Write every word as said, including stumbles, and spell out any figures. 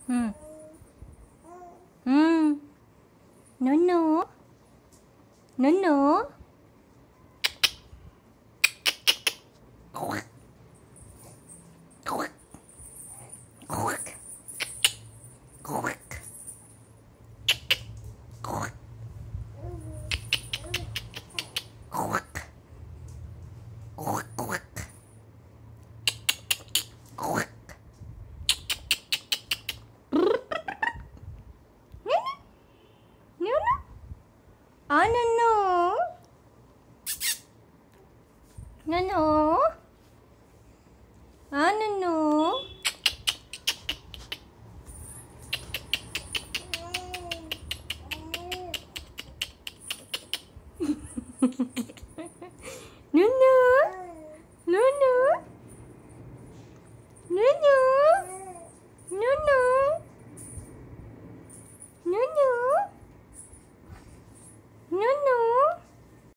Hmm. Hmm. No, no. No, no. Quack. Quack. Quack. Quack. Quack. Quack. Quack. Quack. Quack. No, no. Ah, no, no. No, no. Ah, no, no.